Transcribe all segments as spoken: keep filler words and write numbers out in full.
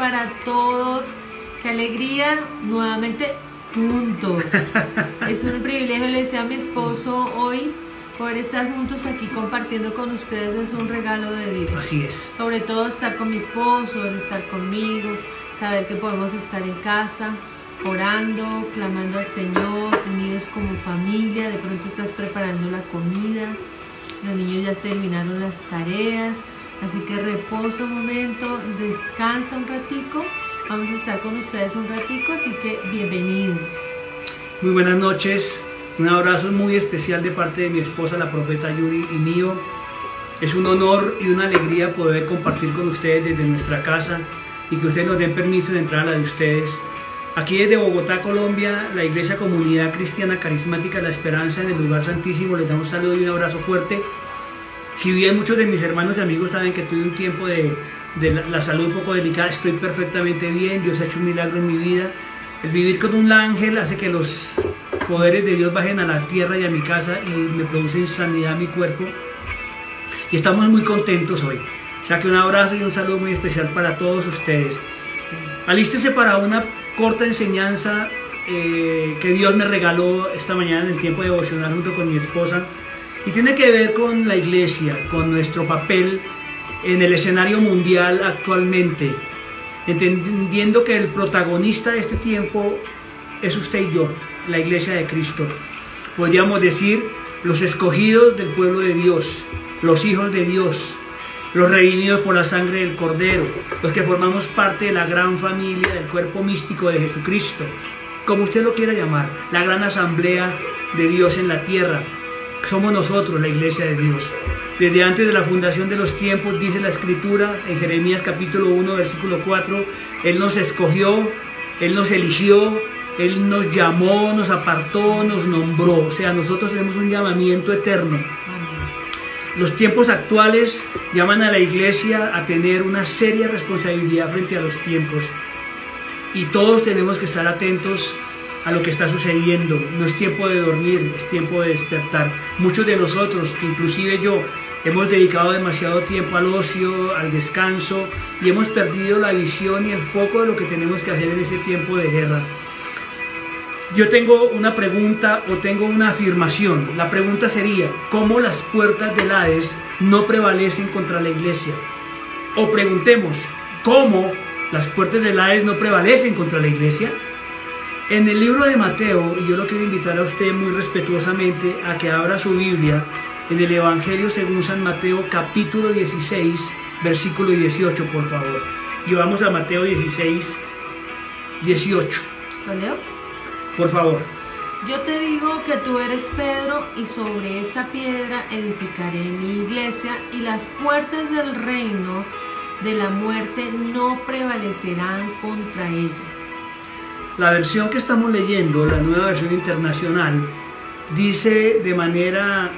para todos. Qué alegría, nuevamente juntos. Es un privilegio, le decía a mi esposo hoy, poder estar juntos aquí compartiendo con ustedes. Es un regalo de Dios. Así es. Sobre todo estar con mi esposo, él estar conmigo, saber que podemos estar en casa, orando, clamando al Señor, unidos como familia. De pronto estás preparando la comida, los niños ya terminaron las tareas, así que reposa un momento, descansa un ratico. Vamos a estar con ustedes un ratico, así que bienvenidos. Muy buenas noches, un abrazo muy especial de parte de mi esposa, la profeta Yuri, y mío. Es un honor y una alegría poder compartir con ustedes desde nuestra casa y que ustedes nos den permiso de entrar a la de ustedes. Aquí desde Bogotá, Colombia, la Iglesia Comunidad Cristiana Carismática La Esperanza en el Lugar Santísimo les da un saludo y un abrazo fuerte. Si bien muchos de mis hermanos y amigos saben que tuve un tiempo de, de la, la salud un poco delicada, estoy perfectamente bien. Dios ha hecho un milagro en mi vida. El vivir con un ángel hace que los poderes de Dios bajen a la tierra y a mi casa y me producen sanidad a mi cuerpo. Y estamos muy contentos hoy. O sea que un abrazo y un saludo muy especial para todos ustedes. Sí. Alístese para una corta enseñanza eh, que Dios me regaló esta mañana en el tiempo devocional junto con mi esposa, y tiene que ver con la iglesia, con nuestro papel en el escenario mundial actualmente, entendiendo que el protagonista de este tiempo es usted y yo, la iglesia de Cristo. Podríamos decir los escogidos del pueblo de Dios, los hijos de Dios, los redimidos por la sangre del Cordero, los que formamos parte de la gran familia del cuerpo místico de Jesucristo, como usted lo quiera llamar, la gran asamblea de Dios en la tierra. Somos nosotros la iglesia de Dios. Desde antes de la fundación de los tiempos, dice la Escritura en Jeremías capítulo uno, versículo cuatro, Él nos escogió, Él nos eligió, Él nos llamó, nos apartó, nos nombró. O sea, nosotros tenemos un llamamiento eterno. Los tiempos actuales llaman a la iglesia a tener una seria responsabilidad frente a los tiempos, y todos tenemos que estar atentos a lo que está sucediendo. No es tiempo de dormir, es tiempo de despertar. Muchos de nosotros, inclusive yo, hemos dedicado demasiado tiempo al ocio, al descanso, y hemos perdido la visión y el foco de lo que tenemos que hacer en este tiempo de guerra. Yo tengo una pregunta o tengo una afirmación. La pregunta sería: ¿cómo las puertas del Hades no prevalecen contra la iglesia? O preguntemos: ¿cómo las puertas del Hades no prevalecen contra la iglesia? En el libro de Mateo, y yo lo quiero invitar a usted muy respetuosamente a que abra su Biblia en el Evangelio según San Mateo capítulo dieciséis, versículo dieciocho, por favor. Y vamos a Mateo dieciséis, dieciocho. ¿Lo leo? Por favor. Yo te digo que tú eres Pedro, y sobre esta piedra edificaré mi iglesia, y las puertas del reino de la muerte no prevalecerán contra ella. La versión que estamos leyendo, la Nueva Versión Internacional, dice de manera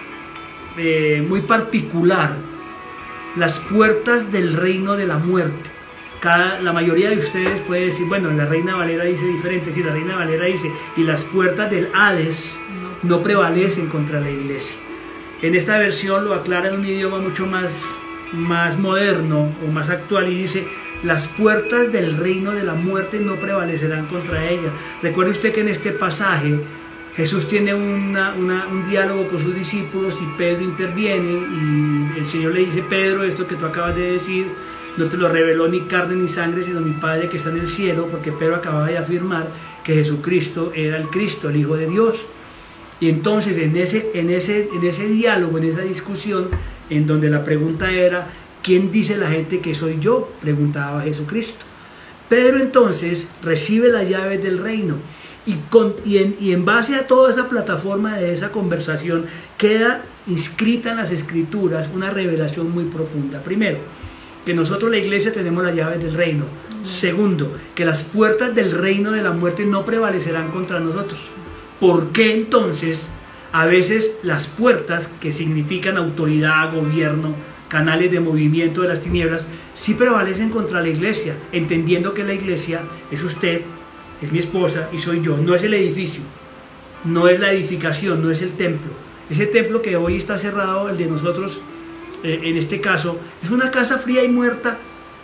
eh, muy particular: las puertas del reino de la muerte. Cada, la mayoría de ustedes puede decir, bueno, la Reina Valera dice diferente. Sí, la Reina Valera dice: y las puertas del Hades no prevalecen contra la iglesia. En esta versión lo aclara en un idioma mucho más, más moderno o más actual, y dice: las puertas del reino de la muerte no prevalecerán contra ella. Recuerde usted que en este pasaje Jesús tiene una, una, un diálogo con sus discípulos, y Pedro interviene, y el Señor le dice: Pedro, esto que tú acabas de decir no te lo reveló ni carne ni sangre, sino mi Padre que está en el cielo, porque Pedro acababa de afirmar que Jesucristo era el Cristo, el Hijo de Dios. Y entonces en ese, en ese, en ese diálogo, en esa discusión, en donde la pregunta era: ¿quién dice la gente que soy yo?, preguntaba Jesucristo. Pedro entonces recibe las llaves del reino, y, con, y, en, y en base a toda esa plataforma de esa conversación queda inscrita en las Escrituras una revelación muy profunda. Primero, que nosotros la iglesia tenemos las llaves del reino. Segundo, que las puertas del reino de la muerte no prevalecerán contra nosotros. ¿Por qué entonces a veces las puertas, que significan autoridad, gobierno, canales de movimiento de las tinieblas, sí prevalecen contra la iglesia? Entendiendo que la iglesia es usted, es mi esposa y soy yo. No es el edificio, no es la edificación, no es el templo. Ese templo que hoy está cerrado, el de nosotros, eh, en este caso, es una casa fría y muerta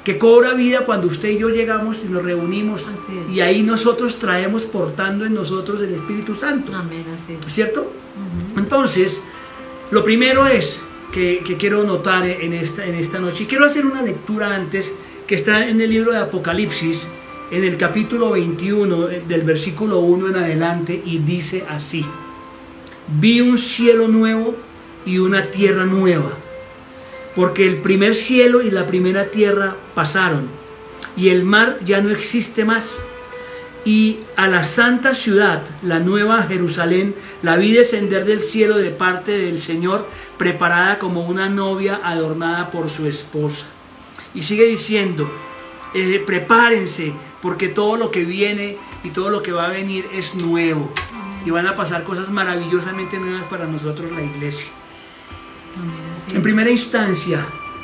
que cobra vida cuando usted y yo llegamos y nos reunimos. Así es. Y ahí nosotros traemos portando en nosotros el Espíritu Santo. Amén, así es. ¿Cierto? Uh-huh. Entonces, lo primero es que, que quiero notar en esta, en esta noche, y quiero hacer una lectura antes, que está en el libro de Apocalipsis, en el capítulo veintiuno, del versículo uno en adelante, y dice así: vi un cielo nuevo y una tierra nueva, porque el primer cielo y la primera tierra pasaron, y el mar ya no existe más. Y a la santa ciudad, la nueva Jerusalén, la vi descender del cielo de parte del Señor, preparada como una novia adornada por su esposa. Y sigue diciendo, eh, prepárense, porque todo lo que viene y todo lo que va a venir es nuevo. Y van a pasar cosas maravillosamente nuevas para nosotros, la iglesia. En primera instancia,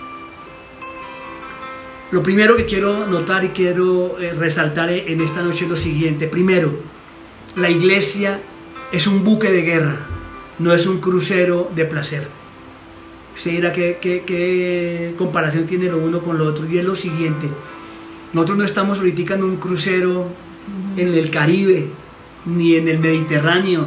lo primero que quiero notar y quiero eh, resaltar en esta noche es lo siguiente. Primero, la iglesia es un buque de guerra, no es un crucero de placer. Usted dirá qué, qué, qué comparación tiene lo uno con lo otro. Y es lo siguiente: nosotros no estamos ahorita en un crucero en el Caribe, ni en el Mediterráneo,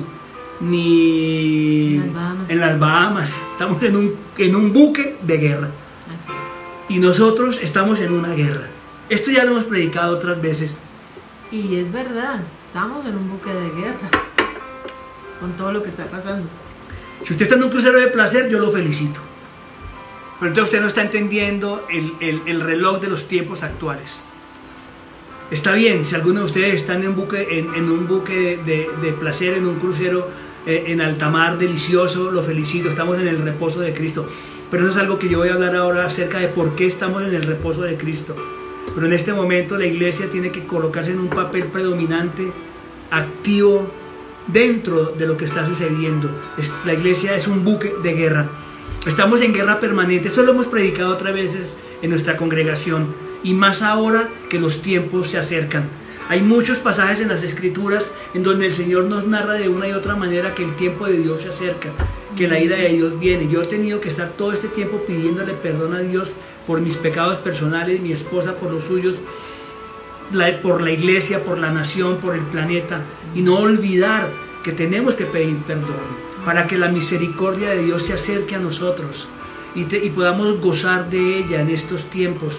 ni en las Bahamas. En las Bahamas. Estamos en un, en un buque de guerra. Así es. Y nosotros estamos en una guerra. Esto ya lo hemos predicado otras veces. Y es verdad, estamos en un buque de guerra con todo lo que está pasando. Si usted está en un crucero de placer, yo lo felicito. Pero entonces usted no está entendiendo el, el, el reloj de los tiempos actuales. Está bien, si alguno de ustedes están en, buque, en, en un buque de, de placer, en un crucero eh, en alta mar delicioso, lo felicito. Estamos en el reposo de Cristo. Pero eso es algo que yo voy a hablar ahora acerca de por qué estamos en el reposo de Cristo. Pero en este momento la iglesia tiene que colocarse en un papel predominante, activo, dentro de lo que está sucediendo. La iglesia es un buque de guerra. Estamos en guerra permanente. Esto lo hemos predicado otras veces en nuestra congregación. Y más ahora que los tiempos se acercan. Hay muchos pasajes en las Escrituras en donde el Señor nos narra de una y otra manera que el tiempo de Dios se acerca, que la ira de Dios viene. Yo he tenido que estar todo este tiempo pidiéndole perdón a Dios por mis pecados personales, mi esposa por los suyos, la, por la iglesia, por la nación, por el planeta, y no olvidar que tenemos que pedir perdón para que la misericordia de Dios se acerque a nosotros y, te, y podamos gozar de ella en estos tiempos.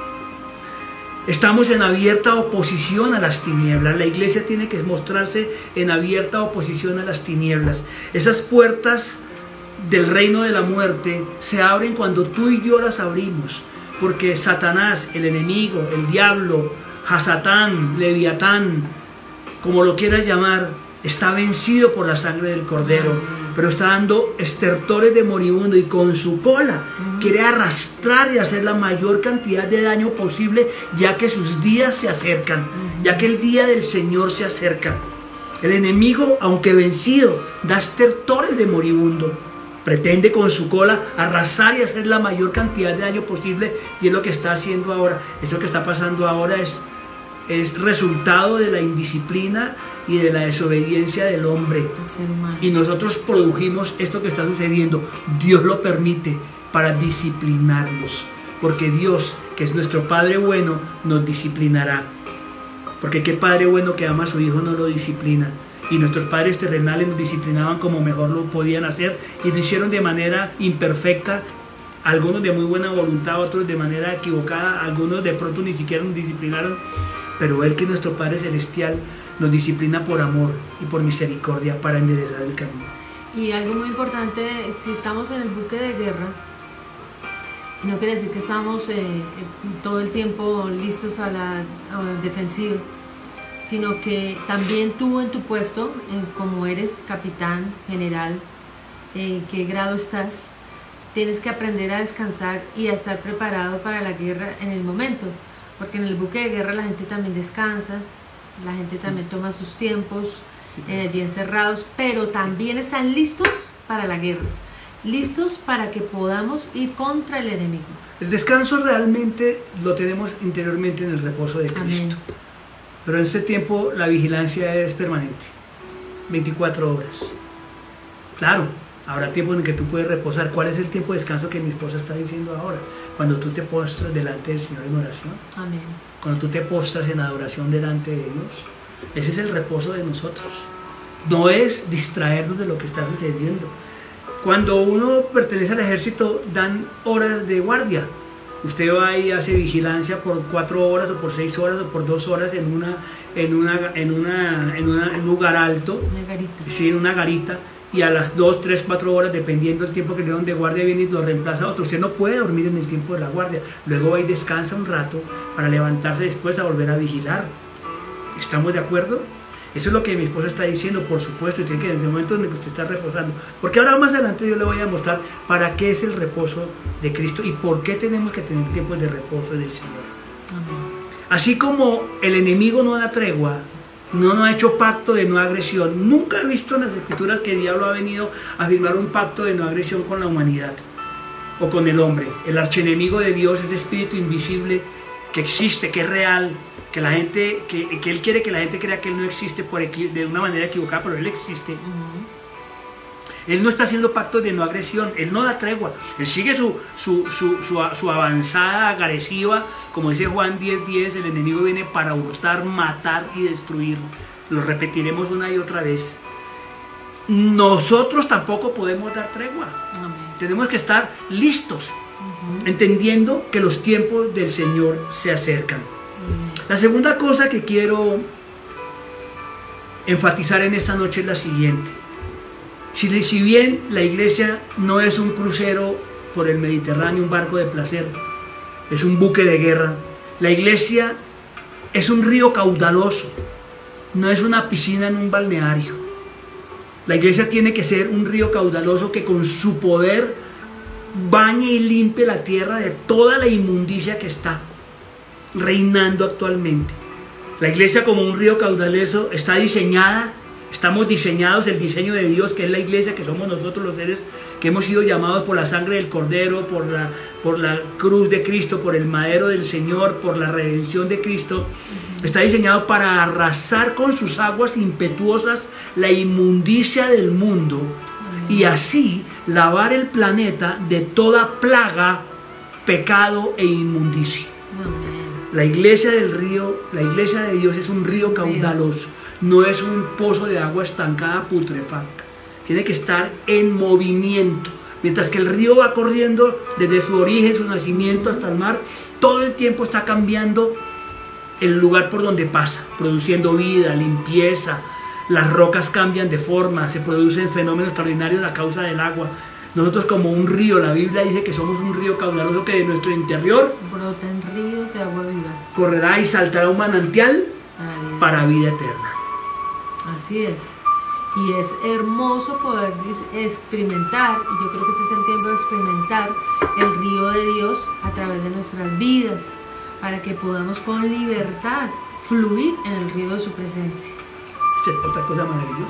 Estamos en abierta oposición a las tinieblas. La iglesia tiene que mostrarse en abierta oposición a las tinieblas. Esas puertas del reino de la muerte se abren cuando tú y yo las abrimos, porque Satanás, el enemigo, el diablo, Hasatán, Leviatán, como lo quieras llamar, está vencido por la sangre del Cordero, pero está dando estertores de moribundo y con su cola quiere arrastrar y hacer la mayor cantidad de daño posible, ya que sus días se acercan, ya que el día del Señor se acerca. El enemigo, aunque vencido, da estertores de moribundo. Pretende con su cola arrasar y hacer la mayor cantidad de daño posible, y es lo que está haciendo ahora. Eso que está pasando ahora es, es resultado de la indisciplina y de la desobediencia del hombre. Y nosotros produjimos esto que está sucediendo. Dios lo permite para disciplinarnos, porque Dios, que es nuestro Padre bueno, nos disciplinará. Porque qué Padre bueno que ama a su Hijo no lo disciplina. Y nuestros padres terrenales nos disciplinaban como mejor lo podían hacer, y lo hicieron de manera imperfecta, algunos de muy buena voluntad, otros de manera equivocada, algunos de pronto ni siquiera nos disciplinaron, pero Él, que es nuestro Padre Celestial, nos disciplina por amor y por misericordia para enderezar el camino. Y algo muy importante, si estamos en el buque de guerra, no quiere decir que estamos eh, todo el tiempo listos a la, a la defensiva, sino que también tú en tu puesto, eh, como eres capitán, general, eh, qué grado estás, tienes que aprender a descansar y a estar preparado para la guerra en el momento, porque en el buque de guerra la gente también descansa, la gente también toma sus tiempos eh, allí encerrados, pero también están listos para la guerra, listos para que podamos ir contra el enemigo. El descanso realmente lo tenemos interiormente en el reposo de Cristo. Amén. Pero en ese tiempo la vigilancia es permanente, veinticuatro horas. Claro, Habrá tiempos en que tú puedes reposar. ¿Cuál es el tiempo de descanso que mi esposa está diciendo ahora? Cuando tú te postras delante del Señor en oración. Amén. Cuando tú te postras en adoración delante de Dios. Ese es el reposo de nosotros. No es distraernos de lo que está sucediendo. Cuando uno pertenece al ejército, dan horas de guardia. Usted va y hace vigilancia por cuatro horas o por seis horas o por dos horas en una en una en una en, una, en un lugar alto, Una garita. sí, en una garita, y a las dos, tres, cuatro horas, dependiendo del tiempo que le dan de guardia, viene y lo reemplaza a otro. Usted no puede dormir en el tiempo de la guardia. Luego va y descansa un rato para levantarse después a volver a vigilar. ¿Estamos de acuerdo? Eso es lo que mi esposa está diciendo, por supuesto, y tiene que en el momento en el que usted está reposando. Porque ahora más adelante yo le voy a mostrar para qué es el reposo de Cristo y por qué tenemos que tener tiempos de reposo del Señor. Amén. Así como el enemigo no da tregua, no, no ha hecho pacto de no agresión. Nunca he visto en las escrituras que el diablo ha venido a firmar un pacto de no agresión con la humanidad o con el hombre. El archienemigo de Dios es espíritu invisible que existe, que es real, que la gente, que, que él quiere que la gente crea que él no existe por equi, de una manera equivocada, pero él existe. Uh-huh. Él no está haciendo pactos de no agresión, él no da tregua, él sigue su, su, su, su, su avanzada agresiva, como dice Juan diez diez, el enemigo viene para hurtar, matar y destruir. Lo repetiremos una y otra vez. Nosotros tampoco podemos dar tregua. Amén. Tenemos que estar listos, uh-huh, entendiendo que los tiempos del Señor se acercan. La segunda cosa que quiero enfatizar en esta noche es la siguiente. Si, si bien la iglesia no es un crucero por el Mediterráneo, un barco de placer, es un buque de guerra, la iglesia es un río caudaloso, no es una piscina en un balneario. La iglesia tiene que ser un río caudaloso que con su poder bañe y limpie la tierra de toda la inmundicia que está reinando actualmente. La iglesia, como un río caudaloso, está diseñada, estamos diseñados, el diseño de Dios, que es la iglesia, que somos nosotros los seres que hemos sido llamados por la sangre del Cordero, por la, por la cruz de Cristo, por el madero del Señor, por la redención de Cristo. Está diseñado para arrasar con sus aguas impetuosas la inmundicia del mundo y así lavar el planeta de toda plaga, pecado e inmundicia. La iglesia del río, la iglesia de Dios es un río caudaloso, no es un pozo de agua estancada putrefacta. Tiene que estar en movimiento. Mientras que el río va corriendo desde su origen, su nacimiento hasta el mar, todo el tiempo está cambiando el lugar por donde pasa, produciendo vida, limpieza. Las rocas cambian de forma, se producen fenómenos extraordinarios a causa del agua. Nosotros, como un río, la Biblia dice que somos un río caudaloso, que de nuestro interior brotan ríos de agua viva, correrá y saltará un manantial para vida eterna. Así es. Y es hermoso poder experimentar, y yo creo que este es el tiempo de experimentar el río de Dios a través de nuestras vidas, para que podamos con libertad fluir en el río de su presencia. Esa es otra cosa maravillosa.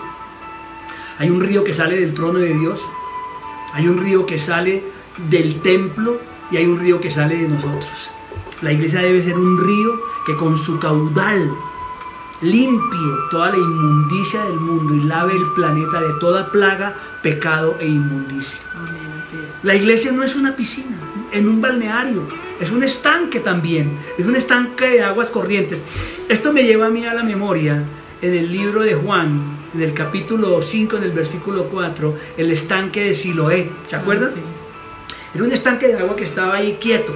Hay un río que sale del trono de Dios, hay un río que sale del templo y hay un río que sale de nosotros. La iglesia debe ser un río que con su caudal limpie toda la inmundicia del mundo y lave el planeta de toda plaga, pecado e inmundicia. Amén, así es. La iglesia no es una piscina en un balneario, es un estanque también, es un estanque de aguas corrientes. Esto me lleva a mí a la memoria en el libro de Juan, en el capítulo cinco, en el versículo cuatro, el estanque de Siloé. ¿Se acuerdan? Ah, sí. Era un estanque de agua que estaba ahí quieto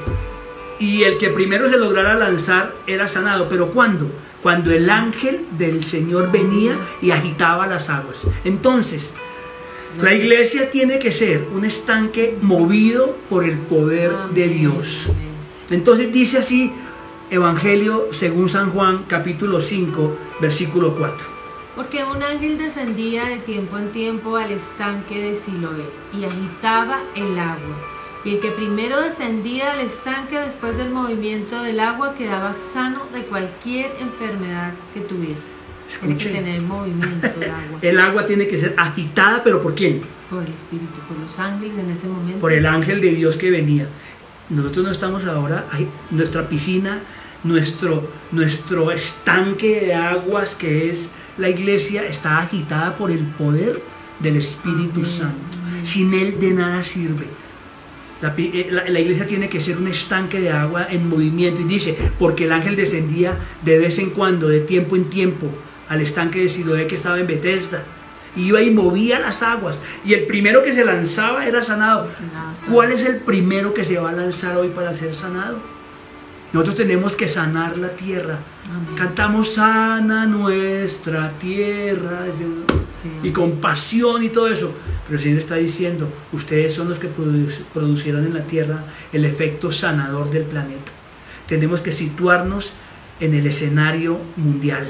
y el que primero se lograra lanzar era sanado. ¿Pero cuándo? Cuando el ángel del Señor venía y agitaba las aguas. Entonces, la iglesia tiene que ser un estanque movido por el poder de Dios. Entonces dice así Evangelio según San Juan, capítulo cinco, versículo cuatro. Porque un ángel descendía de tiempo en tiempo al estanque de Siloé y agitaba el agua. Y el que primero descendía al estanque después del movimiento del agua quedaba sano de cualquier enfermedad que tuviese. Escuchen. Tiene que tener movimiento el agua. El agua tiene que ser agitada, ¿pero por quién? Por el Espíritu, por los ángeles en ese momento. Por el ángel de Dios que venía. Nosotros no estamos ahora, nuestra piscina, nuestro, nuestro estanque de aguas que es la iglesia está agitada por el poder del Espíritu Santo. Sin Él de nada sirve. La, la, la iglesia tiene que ser un estanque de agua en movimiento. Y dice, porque el ángel descendía de vez en cuando, de tiempo en tiempo, al estanque de Siloé que estaba en Betesda. Iba y movía las aguas. Y el primero que se lanzaba era sanado. ¿Cuál es el primero que se va a lanzar hoy para ser sanado? Nosotros tenemos que sanar la tierra. Amén. Cantamos sana nuestra tierra, sí. Y con pasión y todo eso. Pero el Señor está diciendo, ustedes son los que producieron en la tierra el efecto sanador del planeta. Tenemos que situarnos en el escenario mundial.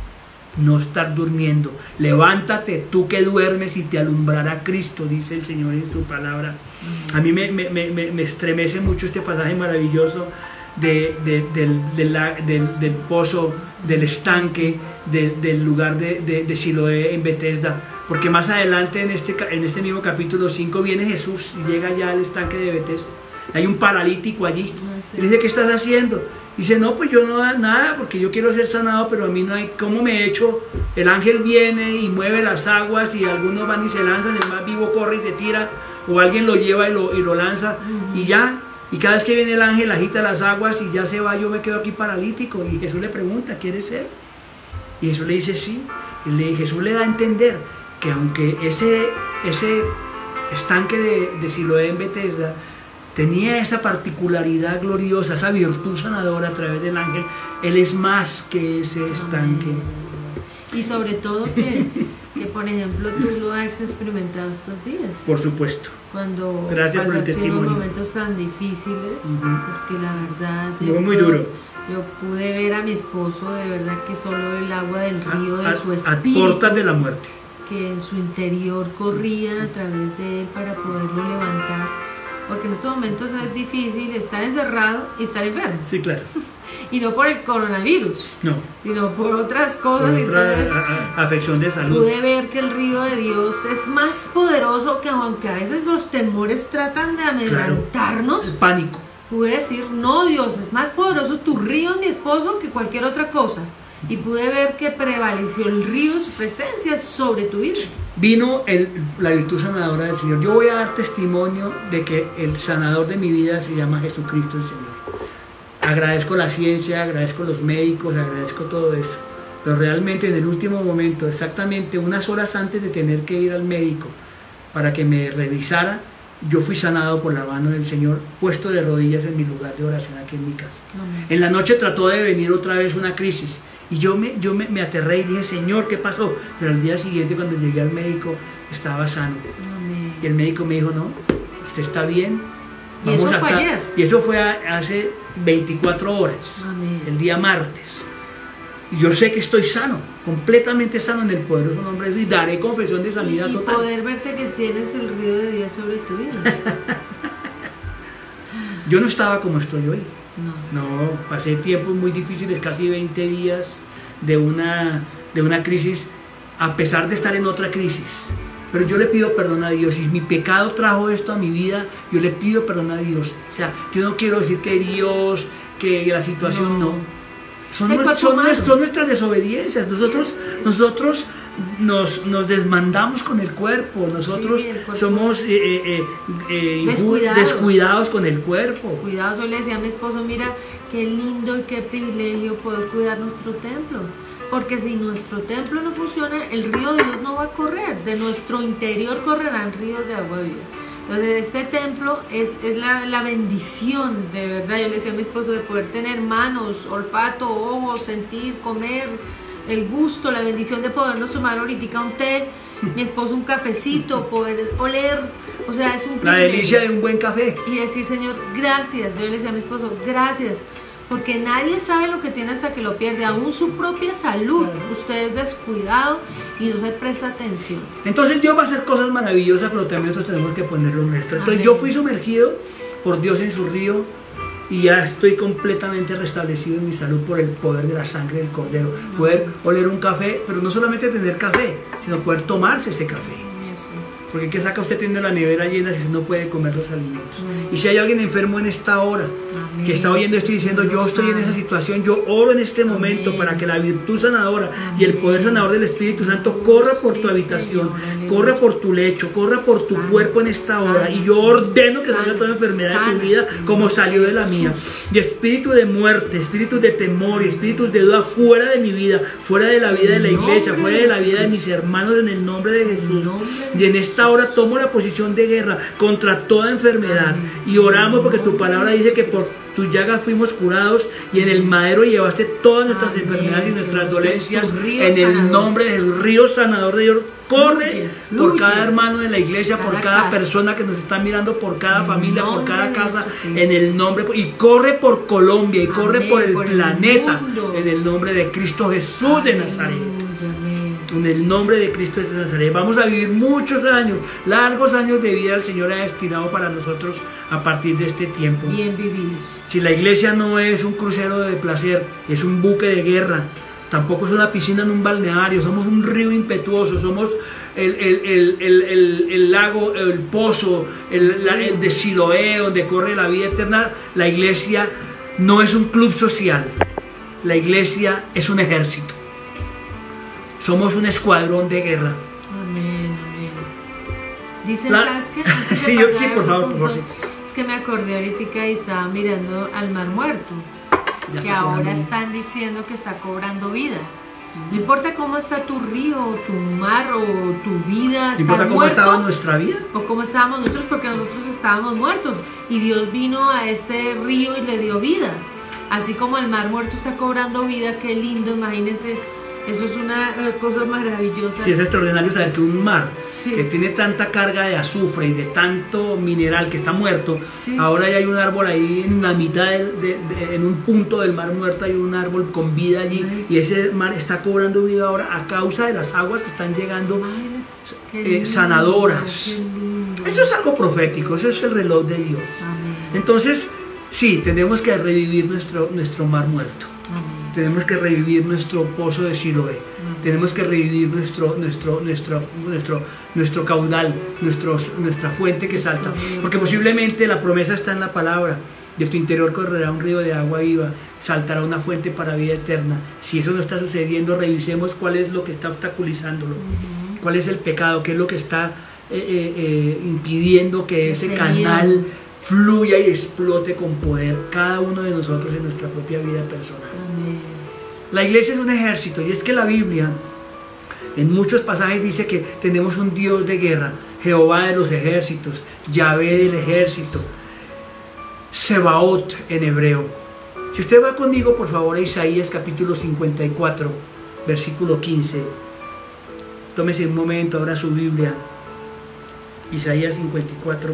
No estar durmiendo. Levántate tú que duermes y te alumbrará Cristo, dice el Señor en su palabra. Amén. A mí me, me, me, me estremece mucho este pasaje maravilloso. De, de, del, de la, del, del pozo, del estanque, de, del lugar de, de, de Siloé en Betesda, porque más adelante en este, en este mismo capítulo cinco viene Jesús y llega ya al estanque de Betesda. Hay un paralítico allí. Ah, sí. Y le dice, ¿qué estás haciendo? Y dice, no, pues yo no nada, porque yo quiero ser sanado, pero a mí no hay, ¿cómo me he hecho? El ángel viene y mueve las aguas y algunos van y se lanzan, el más vivo corre y se tira, o alguien lo lleva y lo, y lo lanza, uh-huh. y ya. Y cada vez que viene el ángel agita las aguas y ya se va, yo me quedo aquí paralítico. Y Jesús le pregunta, ¿quieres ser? Y Jesús le dice sí. Y le, Jesús le da a entender que aunque ese, ese estanque de, de Siloé en Betesda tenía esa particularidad gloriosa, esa virtud sanadora a través del ángel, Él es más que ese estanque. Y sobre todo que, que por ejemplo, tú lo has experimentado estos días. Por supuesto. Cuando Gracias por el testimonio. Unos momentos tan difíciles, uh-huh. porque la verdad yo, muy puedo, duro. yo pude ver a mi esposo de verdad que solo el agua del río de a, su espíritu, a puertas de la muerte, que en su interior corrían a través de él para poderlo levantar, porque en estos momentos es difícil estar encerrado y estar enfermo. Sí, claro. Y no por el coronavirus, no, sino por otras cosas. Por otra Entonces, a, a, afección de salud. Pude ver que el río de Dios es más poderoso, que aunque a veces los temores tratan de amedrentarnos, claro, el pánico. Pude decir, no, Dios, es más poderoso tu río, mi esposo, que cualquier otra cosa. Y pude ver que prevaleció el río, su presencia sobre tu vida. Vino el, la virtud sanadora del Señor. Yo voy a dar testimonio de que el sanador de mi vida se llama Jesucristo el Señor. Agradezco la ciencia, agradezco los médicos, agradezco todo eso. Pero realmente en el último momento, exactamente unas horas antes de tener que ir al médico para que me revisara, yo fui sanado por la mano del Señor, puesto de rodillas en mi lugar de oración aquí en mi casa. Amén. En la noche trató de venir otra vez una crisis y yo, me, yo me, me aterré y dije, Señor, ¿qué pasó? Pero al día siguiente, cuando llegué al médico, estaba sano. Amén. Y el médico me dijo, no, usted está bien. Vamos ¿Y eso hasta, fue ayer? Y eso fue a, hace veinticuatro horas, Amén. El día martes. Y yo sé que estoy sano, completamente sano en el poderoso nombre de Dios, y daré confesión de sanidad y, y total. Y poder verte que tienes el río de Dios sobre tu vida. Yo no estaba como estoy hoy. No. No, pasé tiempos muy difíciles, casi veinte días de una, de una crisis, a pesar de estar en otra crisis. Pero yo le pido perdón a Dios. Si mi pecado trajo esto a mi vida, yo le pido perdón a Dios. O sea, yo no quiero decir que Dios, que la situación no. no. Son, nuestras, son, nuestras, son nuestras desobediencias. Nosotros, yes, yes. nosotros nos, nos desmandamos con el cuerpo. Nosotros sí, el cuerpo somos eh, eh, eh, descuidados. descuidados con el cuerpo. Descuidados. Yo le decía a mi esposo, mira, qué lindo y qué privilegio poder cuidar nuestro templo. Porque si nuestro templo no funciona, el río de Dios no va a correr. De nuestro interior correrán ríos de agua viva. Entonces este templo es, es la, la bendición, de verdad. Yo le decía a mi esposo, de poder tener manos, olfato, ojos, sentir, comer, el gusto, la bendición de podernos tomar ahorita un té, mi esposo un cafecito, poder oler. O sea, es un la delicia de un buen café. Y decir, Señor, gracias. Yo le decía a mi esposo, gracias. Porque nadie sabe lo que tiene hasta que lo pierde, aún su propia salud. Claro. Usted es descuidado y no se presta atención. Entonces Dios va a hacer cosas maravillosas, pero también nosotros tenemos que ponerlo nuestro. Entonces Amén. Yo fui sumergido por Dios en su río y ya estoy completamente restablecido en mi salud por el poder de la sangre del Cordero. Amén. Poder oler un café, pero no solamente tener café, sino poder tomarse ese café. Eso. Porque ¿qué saca usted teniendo la nevera llena si no puede comer los alimentos? Amén. Y si hay alguien enfermo en esta hora, Amén. que está oyendo esto y diciendo, yo estoy en esa situación, yo oro en este momento Amén. Para que la virtud sanadora Amén. Y el poder sanador del Espíritu Santo corra por sí, tu habitación, Señor, corra por tu lecho, corra por tu San, cuerpo en esta hora. Y yo ordeno que salga toda enfermedad de tu vida como salió de la mía. Y espíritu de muerte, espíritu de temor y espíritu de duda fuera de mi vida, fuera de la vida de la iglesia, fuera de la vida de mis hermanos, en el nombre de Jesús. Y en esta hora tomo la posición de guerra contra toda enfermedad. Y oramos porque tu palabra dice que por tus llagas fuimos curados y en el madero llevaste todas nuestras Amén. Enfermedades y nuestras dolencias. En el sanador. Nombre del río sanador de Dios, corre fluye, fluye. Por cada hermano de la iglesia, cada por cada casa. Persona que nos está mirando, por cada en familia, por cada casa, en el nombre, y corre por Colombia y Amén. Corre por el por planeta, el en el nombre de Cristo Jesús Amén. De Nazaret. En el nombre de Cristo de Nazaret. Vamos a vivir muchos años, largos años de vida el Señor ha destinado para nosotros a partir de este tiempo. Bien vividos. Si la iglesia no es un crucero de placer, es un buque de guerra. Tampoco es una piscina en un balneario, somos un río impetuoso, somos el, el, el, el, el, el lago, el pozo, el, la, el de Siloé, donde corre la vida eterna. La iglesia no es un club social, la iglesia es un ejército. Somos un escuadrón de guerra. Amén, amén. Dicen, la... ¿sabes qué? sí, yo, sí, por favor, por favor. Sí. Es que me acordé ahorita y estaba mirando al Mar Muerto, ya que ahora cobrando. Están diciendo que está cobrando vida. No importa cómo está tu río, tu mar o tu vida. No importa cómo muerto, estaba nuestra vida. O cómo estábamos nosotros, porque nosotros estábamos muertos. Y Dios vino a este río y le dio vida. Así como el Mar Muerto está cobrando vida, qué lindo, imagínense. Eso es una cosa maravillosa. Sí, es extraordinario saber que un mar sí. que tiene tanta carga de azufre y de tanto mineral que está muerto, sí. ahora ya hay un árbol ahí en la mitad, de, de, de, en un punto del Mar Muerto hay un árbol con vida allí Ay, y ese mar está cobrando vida ahora a causa de las aguas que están llegando Ay, eh, sanadoras. Eso es algo profético, eso es el reloj de Dios. Amén. Entonces, sí, tenemos que revivir nuestro, nuestro Mar Muerto. Amén. Tenemos que revivir nuestro pozo de Siloé. Uh-huh. Tenemos que revivir nuestro, nuestro, nuestro, nuestro, nuestro caudal, nuestros, nuestra fuente que salta. Porque posiblemente la promesa está en la palabra. De tu interior correrá un río de agua viva, saltará una fuente para vida eterna. Si eso no está sucediendo, revisemos cuál es lo que está obstaculizándolo. Uh-huh. Cuál es el pecado, qué es lo que está eh, eh, eh, impidiendo que ese canal fluya y explote con poder cada uno de nosotros en nuestra propia vida personal. Amén. La iglesia es un ejército, y es que la Biblia en muchos pasajes dice que tenemos un Dios de guerra, Jehová de los ejércitos, Yahvé del ejército, Sebaot en hebreo. Si usted va conmigo por favor a Isaías capítulo cincuenta y cuatro, versículo quince, tómese un momento, abra su Biblia, Isaías cincuenta y cuatro.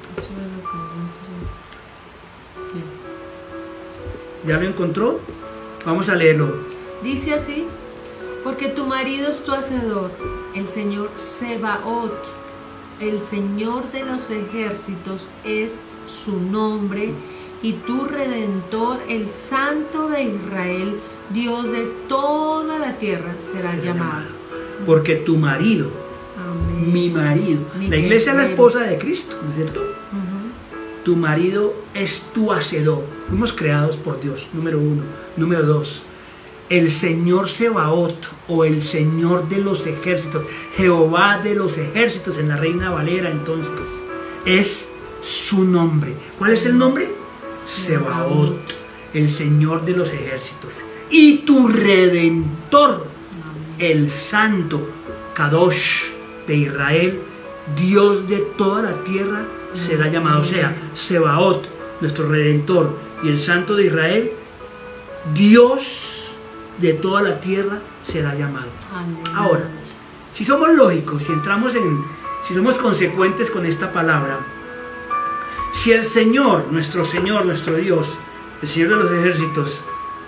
¿Ya lo encontró? Vamos a leerlo. Dice así: porque tu marido es tu hacedor, el Señor Sebaot, el Señor de los ejércitos es su nombre, y tu Redentor, el Santo de Israel, Dios de toda la tierra, será, será llamado. llamado. Porque tu marido, Amén. mi marido, mi la iglesia es la esposa de Cristo, ¿no es cierto? Uh-huh. Tu marido es tu hacedor. Fuimos creados por Dios, número uno. Número dos, el Señor Sebaot, o el Señor de los ejércitos, Jehová de los ejércitos, en la Reina Valera, entonces, es su nombre. ¿Cuál es el nombre? Sebaot, el Señor de los ejércitos. Y tu Redentor, el Santo, Kadosh de Israel, Dios de toda la tierra, será llamado. O sea, Sebaot, nuestro Redentor, y el Santo de Israel, Dios de toda la tierra, será llamado. Ahora, si somos lógicos, si entramos en, si somos consecuentes con esta palabra, si el Señor, nuestro Señor, nuestro Dios, el Señor de los ejércitos,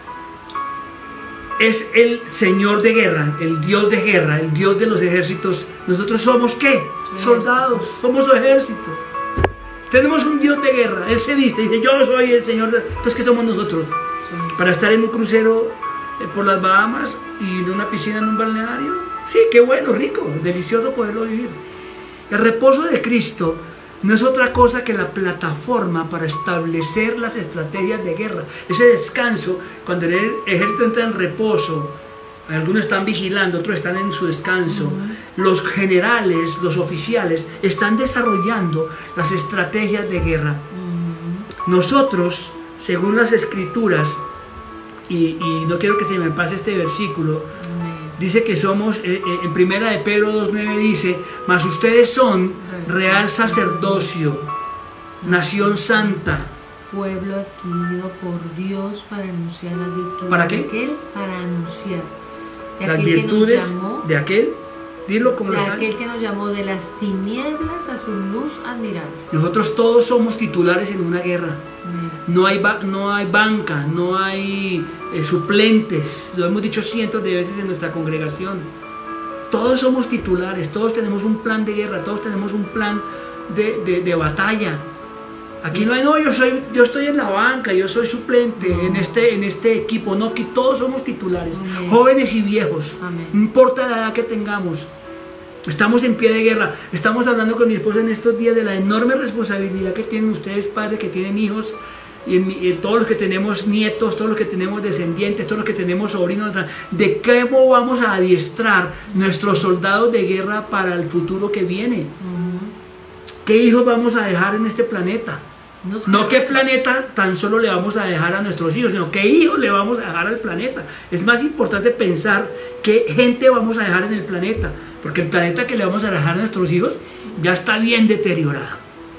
es el Señor de guerra, el Dios de guerra, el Dios de los ejércitos, ¿nosotros somos qué? Soldados, somos su ejército. Tenemos un Dios de guerra. Él se viste y dice: yo soy el Señor de... Entonces, ¿qué somos nosotros? ¿Para estar en un crucero eh, por las Bahamas y en una piscina en un balneario? Sí, qué bueno, rico, delicioso poderlo vivir. El reposo de Cristo no es otra cosa que la plataforma para establecer las estrategias de guerra. Ese descanso, cuando el ejército entra en reposo, algunos están vigilando, otros están en su descanso. Uh-huh. Los generales, los oficiales, están desarrollando las estrategias de guerra. Uh-huh. Nosotros, según las escrituras, y, y no quiero que se me pase este versículo, uh-huh. dice que somos, eh, eh, en primera de Pedro dos nueve dice, mas ustedes son real sacerdocio, uh-huh. nación santa, pueblo adquirido por Dios para anunciar las virtudes ¿Para qué? de aquel, para anunciar de las aquel virtudes que nos llamó, de aquel, dilo como de lo está. aquel que nos llamó de las tinieblas a su luz admirable. Nosotros todos somos titulares en una guerra. Mm. No hay, ba no hay banca, no hay eh, suplentes, lo hemos dicho cientos de veces en nuestra congregación. Todos somos titulares, todos tenemos un plan de guerra, todos tenemos un plan de, de, de batalla. Aquí no hay, no, yo soy, yo estoy en la banca, yo soy suplente no. en, este, en este equipo. No, aquí todos somos titulares, Amén. Jóvenes y viejos, Amén. No importa la edad que tengamos. Estamos en pie de guerra. Estamos hablando con mi esposa en estos días de la enorme responsabilidad que tienen ustedes, padres que tienen hijos, y, y todos los que tenemos nietos, todos los que tenemos descendientes, todos los que tenemos sobrinos, de cómo vamos a adiestrar nuestros soldados de guerra para el futuro que viene. Uh-huh. ¿Qué hijos vamos a dejar en este planeta? No, no qué planeta tan solo le vamos a dejar a nuestros hijos, sino qué hijos le vamos a dejar al planeta. Es más importante pensar qué gente vamos a dejar en el planeta, porque el planeta que le vamos a dejar a nuestros hijos ya está bien deteriorado.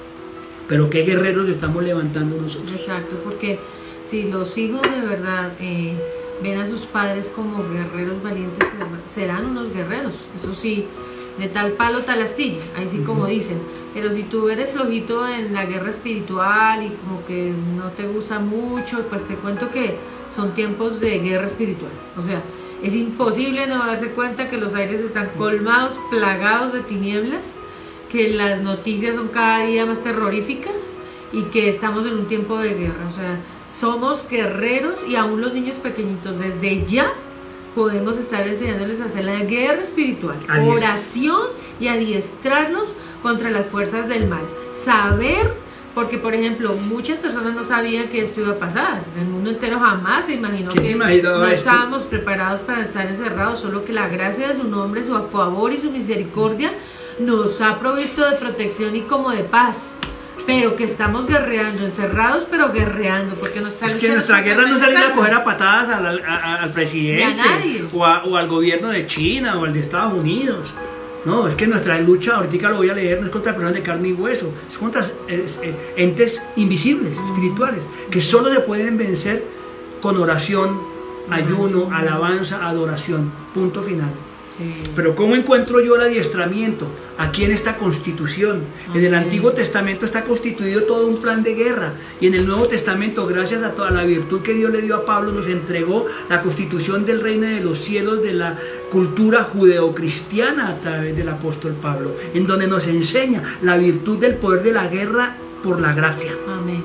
Pero qué guerreros estamos levantando nosotros. Exacto, porque si los hijos de verdad eh, ven a sus padres como guerreros valientes, serán unos guerreros, eso sí, de tal palo tal astilla, ahí sí como dicen. Pero si tú eres flojito en la guerra espiritual y como que no te gusta mucho, pues te cuento que son tiempos de guerra espiritual. O sea, es imposible no darse cuenta que los aires están colmados, plagados de tinieblas, que las noticias son cada día más terroríficas y que estamos en un tiempo de guerra. O sea, somos guerreros y aún los niños pequeñitos desde ya podemos estar enseñándoles a hacer la guerra espiritual, Adiós. oración y adiestrarlos contra las fuerzas del mal. Saber, porque por ejemplo, muchas personas no sabían que esto iba a pasar. El mundo entero jamás se imaginó que no esto? estábamos preparados para estar encerrados, solo que la gracia de su nombre, su favor y su misericordia nos ha provisto de protección y como de paz. Pero que estamos guerreando, encerrados, pero guerreando, porque nuestra es que nuestra guerra no es salir a coger a patadas al, a, al presidente o, a, o al gobierno de China o al de Estados Unidos. No, es que nuestra lucha, ahorita lo voy a leer, no es contra personas de carne y hueso, es contra es, es, entes invisibles, espirituales, que solo se pueden vencer con oración, ayuno, alabanza, adoración, punto final. Sí. Pero ¿cómo encuentro yo el adiestramiento? Aquí en esta Constitución. Okay. En el Antiguo Testamento está constituido todo un plan de guerra, y en el Nuevo Testamento, gracias a toda la virtud que Dios le dio a Pablo, nos entregó la Constitución del reino de los cielos, de la cultura judeocristiana a través del apóstol Pablo, en donde nos enseña la virtud del poder de la guerra por la gracia. Amén.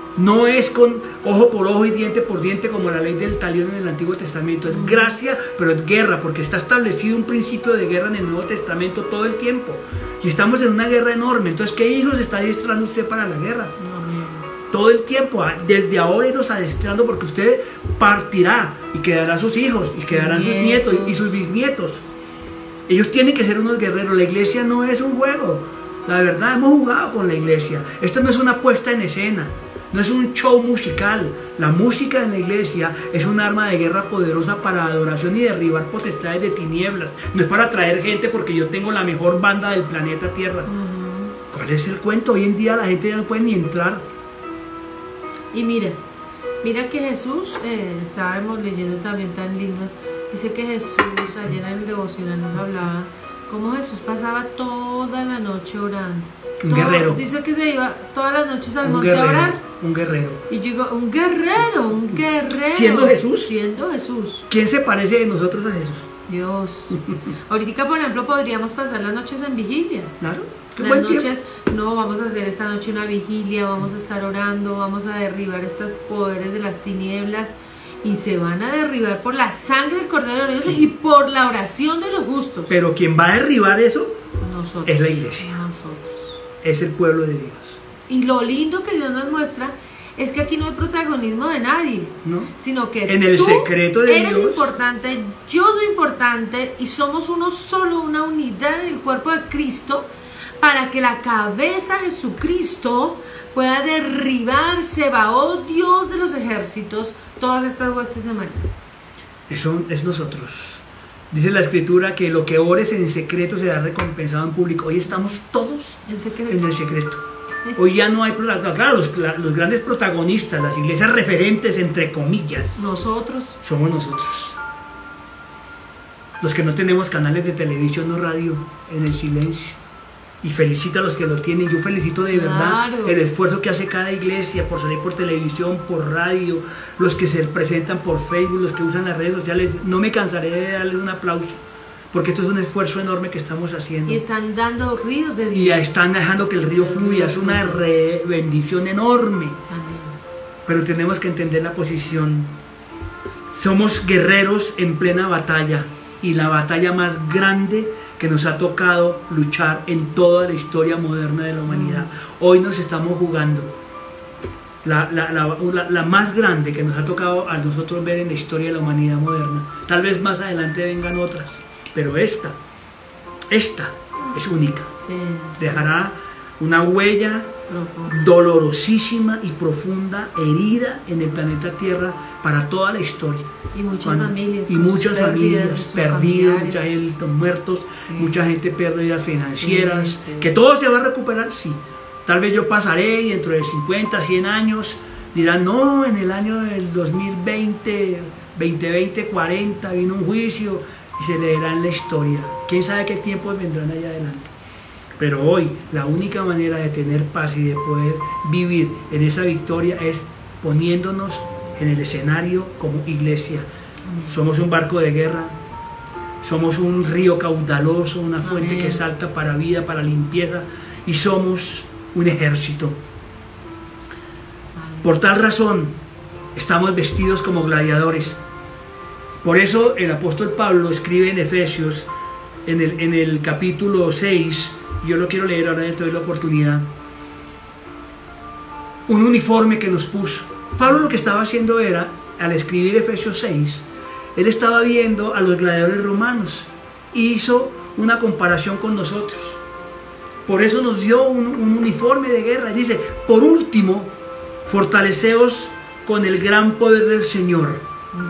No es con ojo por ojo y diente por diente como la ley del talión en el Antiguo Testamento. Es gracia, pero es guerra, porque está establecido un principio de guerra en el Nuevo Testamento todo el tiempo. Y estamos en una guerra enorme. Entonces, ¿qué hijos está adiestrando usted para la guerra? Amén. Todo el tiempo, desde ahora irlos adiestrando, porque usted partirá y quedarán sus hijos, y quedarán nietos. sus nietos y sus bisnietos. Ellos tienen que ser unos guerreros. La iglesia no es un juego. La verdad, hemos jugado con la iglesia. Esto no es una puesta en escena. No es un show musical. La música en la iglesia es un arma de guerra poderosa para adoración y derribar potestades de tinieblas. No es para atraer gente porque yo tengo la mejor banda del planeta Tierra. Uh-huh. ¿Cuál es el cuento? Hoy en día la gente ya no puede ni entrar. Y mira, mira que Jesús, eh, estábamos leyendo también tan lindo, dice que Jesús, ayer en el devocional nos hablaba cómo Jesús pasaba toda la noche orando. Un Todo, guerrero. Dice que se iba todas las noches al un monte guerrero, a orar. Un guerrero. Y yo digo, un guerrero, un guerrero. ¿Siendo Jesús? Siendo Jesús. ¿Quién se parece de nosotros a Jesús? Dios. Ahorita, por ejemplo, podríamos pasar las noches en vigilia. Claro. Qué las buen noches, tiempo. no, vamos a hacer esta noche una vigilia, vamos a estar orando, vamos a derribar estos poderes de las tinieblas. Y se van a derribar por la sangre del Cordero de Dios, sí, y por la oración de los justos. Pero quien va a derribar eso nosotros, es la iglesia. Nosotros. es el pueblo de Dios. Y lo lindo que Dios nos muestra es que aquí no hay protagonismo de nadie, ¿no? Sino que en el tú secreto de eres Dios, importante, yo soy importante y somos uno solo, una unidad en el cuerpo de Cristo, para que la cabeza Jesucristo pueda derribar, Sebaot, Dios de los ejércitos, todas estas huestes de maldad. Eso es nosotros. Dice la Escritura que lo que ores en secreto será recompensado en público. Hoy estamos todos ¿En secreto? en el secreto. Hoy ya no hay, claro, los, los grandes protagonistas, las iglesias referentes, entre comillas. Nosotros. Somos nosotros. Los que no tenemos canales de televisión o radio, en el silencio. Y felicito a los que lo tienen. Yo felicito de verdad Claro. el esfuerzo que hace cada iglesia por salir por televisión, por radio, los que se presentan por Facebook, los que usan las redes sociales. No me cansaré de darles un aplauso, porque esto es un esfuerzo enorme que estamos haciendo. Y están dando ríos de Y vida. están dejando que el río fluya. Es una re- bendición enorme. Amén. Pero tenemos que entender la posición. Somos guerreros en plena batalla, y la batalla más grande que nos ha tocado luchar en toda la historia moderna de la humanidad. Hoy nos estamos jugando la, la, la, la, la más grande que nos ha tocado a nosotros ver en la historia de la humanidad moderna. Tal vez más adelante vengan otras, pero esta, esta es única. Sí, Dejará una huella profundo. dolorosísima y profunda, herida en el planeta Tierra para toda la historia. Y muchas Cuando- familias. y con sus muchas pérdidas, familias sus perdidas, familiares. mucha gente muertos, Sí. mucha gente pérdidas financieras, Sí, sí. que todo se va a recuperar, sí. Tal vez yo pasaré y dentro de cincuenta, cien años dirán, no, en el año del dos mil veinte, veinte veinte, cuarenta vino un juicio y se leerá en la historia. ¿Quién sabe qué tiempos vendrán allá adelante? Pero hoy la única manera de tener paz y de poder vivir en esa victoria es poniéndonos en el escenario como iglesia. Somos un barco de guerra, somos un río caudaloso, una fuente Amén. que salta para vida, para limpieza, y somos un ejército. Por tal razón, estamos vestidos como gladiadores. Por eso el apóstol Pablo escribe en Efesios, en el, en el capítulo seis, yo lo quiero leer ahora, te doy la oportunidad, un uniforme que nos puso. Pablo lo que estaba haciendo era, al escribir Efesios seis, él estaba viendo a los gladiadores romanos, hizo una comparación con nosotros. Por eso nos dio un, un uniforme de guerra. Dice, por último, fortaleceos con el gran poder del Señor.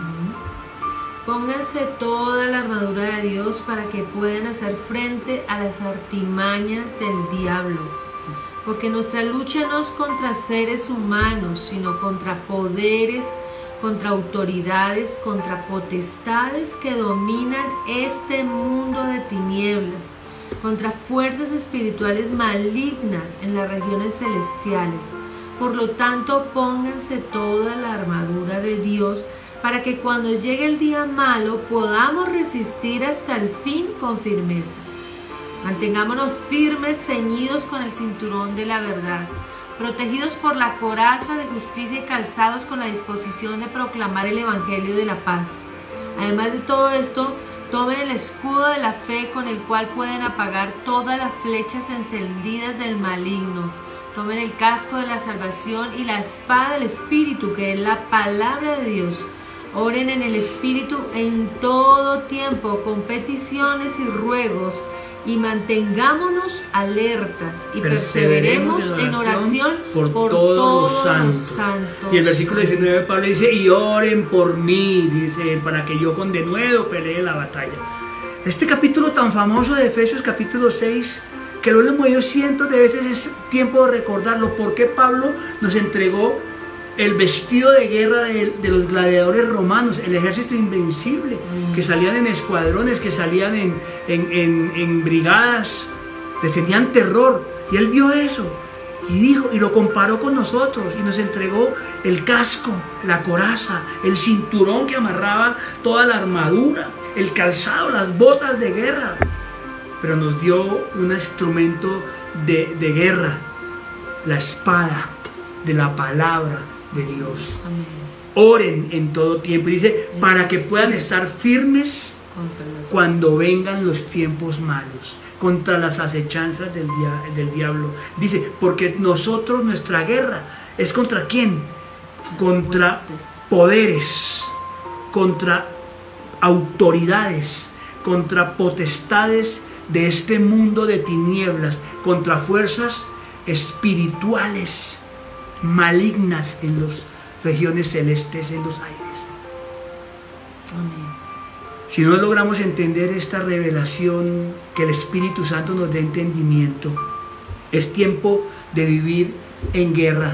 Pónganse toda la armadura de Dios para que puedan hacer frente a las artimañas del diablo. Porque nuestra lucha no es contra seres humanos, sino contra poderes, contra autoridades, contra potestades que dominan este mundo de tinieblas, contra fuerzas espirituales malignas en las regiones celestiales. Por lo tanto, pónganse toda la armadura de Dios para que cuando llegue el día malo podamos resistir hasta el fin con firmeza. Mantengámonos firmes, ceñidos con el cinturón de la verdad, protegidos por la coraza de justicia y calzados con la disposición de proclamar el evangelio de la paz. Además de todo esto, tomen el escudo de la fe con el cual pueden apagar todas las flechas encendidas del maligno. Tomen el casco de la salvación y la espada del Espíritu, que es la palabra de Dios. Oren en el Espíritu en todo tiempo con peticiones y ruegos, y mantengámonos alertas y perseveremos en oración por, por todos, todos los santos. santos. Y el versículo diecinueve Pablo dice, y oren por mí, dice él, para que yo con denuedo pelee la batalla. Este capítulo tan famoso de Efesios, capítulo seis, que lo hemos leído cientos de veces, es tiempo de recordarlo, porque Pablo nos entregó el vestido de guerra de, de los gladiadores romanos, el ejército invencible, mm. que salían en escuadrones, que salían en, en, en, en brigadas, le tenían terror, y él vio eso, y dijo, y lo comparó con nosotros, y nos entregó el casco, la coraza, el cinturón que amarraba toda la armadura, el calzado, las botas de guerra, pero nos dio un instrumento de, de guerra, la espada de la palabra de Dios. Amén. Oren en todo tiempo, y dice, para que puedan estar firmes Contra las cuando vengan los tiempos malos, contra las acechanzas del, dia del diablo. Dice, porque nosotros, nuestra guerra, ¿es contra quién? Contra poderes, contra autoridades, contra potestades de este mundo de tinieblas, contra fuerzas espirituales malignas en las regiones celestes, en los aires. Amén. Si no logramos entender esta revelación, que el Espíritu Santo nos dé entendimiento, es tiempo de vivir en guerra.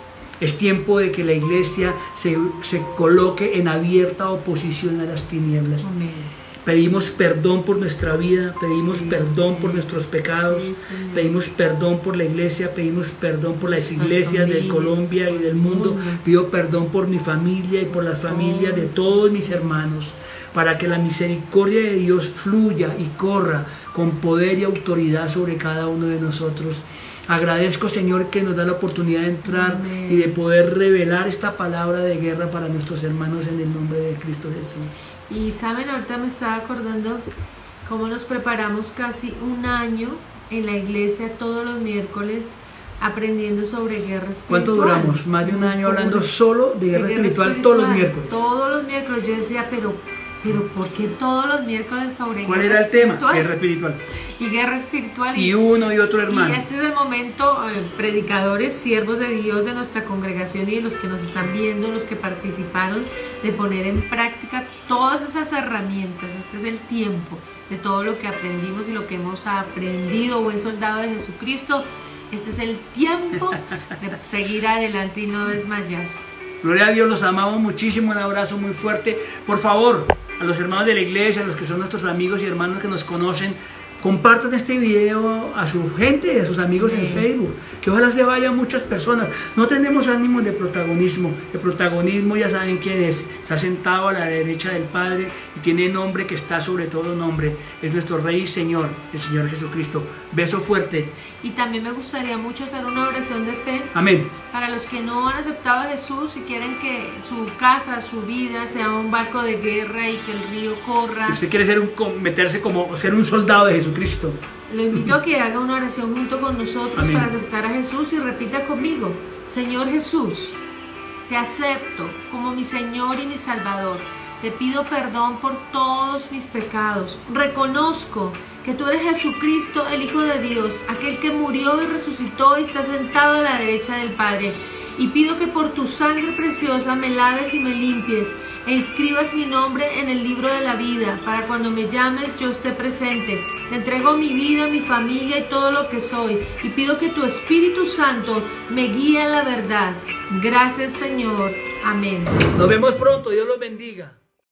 Es tiempo de que la iglesia se, se coloque en abierta oposición a las tinieblas. Amén. Pedimos perdón por nuestra vida, pedimos Sí, perdón amén. por nuestros pecados, Sí, Señor. pedimos perdón por la iglesia, pedimos perdón por las iglesias de familias, Colombia y del mundo, mundo. pido perdón por mi familia y por las familias de Oh, todos sí, mis sí. hermanos, para que la misericordia de Dios fluya y corra con poder y autoridad sobre cada uno de nosotros. Agradezco, Señor, que nos da la oportunidad de entrar Amén. y de poder revelar esta palabra de guerra para nuestros hermanos en el nombre de Cristo Jesús. Y saben, ahorita me estaba acordando cómo nos preparamos casi un año en la iglesia todos los miércoles aprendiendo sobre guerra espiritual. ¿Cuánto duramos? Más de un año hablando Como- solo de guerra, de espiritual, todos los miércoles. Todos los miércoles. Yo decía, pero, pero ¿por qué todos los miércoles sobre ¿Cuál guerra era el tema? espiritual? Guerra espiritual. Y guerra espiritual. Y uno y otro Y hermano. este es el momento, eh, predicadores, siervos de Dios de nuestra congregación y de los que nos están viendo, los que participaron, de poner en práctica todas esas herramientas. Este es el tiempo de todo lo que aprendimos y lo que hemos aprendido, buen soldado de Jesucristo. Este es el tiempo de seguir adelante y no desmayar. Gloria a Dios, los amamos muchísimo, un abrazo muy fuerte. Por favor, a los hermanos de la iglesia, a los que son nuestros amigos y hermanos que nos conocen, compartan este video a su gente, a sus amigos en Sí. Facebook, que ojalá se vayan muchas personas. No tenemos ánimos de protagonismo. El protagonismo ya saben quién es. Está sentado a la derecha del Padre y tiene nombre que está sobre todo nombre. Es nuestro Rey y Señor, el Señor Jesucristo. Beso fuerte. Y también me gustaría mucho hacer una oración de fe Amén. para los que no han aceptado a Jesús y quieren que su casa, su vida sea un barco de guerra y que el río corra. Si usted quiere ser un, meterse como ser un soldado de Jesucristo, Lo invito a que haga una oración junto con nosotros Amén. para aceptar a Jesús y repita conmigo: Señor Jesús, te acepto como mi Señor y mi Salvador. Te pido perdón por todos mis pecados. Reconozco que tú eres Jesucristo, el Hijo de Dios, aquel que murió y resucitó y está sentado a la derecha del Padre. Y pido que por tu sangre preciosa me laves y me limpies e inscribas mi nombre en el libro de la vida, para cuando me llames yo esté presente. Te entrego mi vida, mi familia y todo lo que soy, y pido que tu Espíritu Santo me guíe a la verdad. Gracias, Señor. Amén. nos vemos pronto. Dios los bendiga.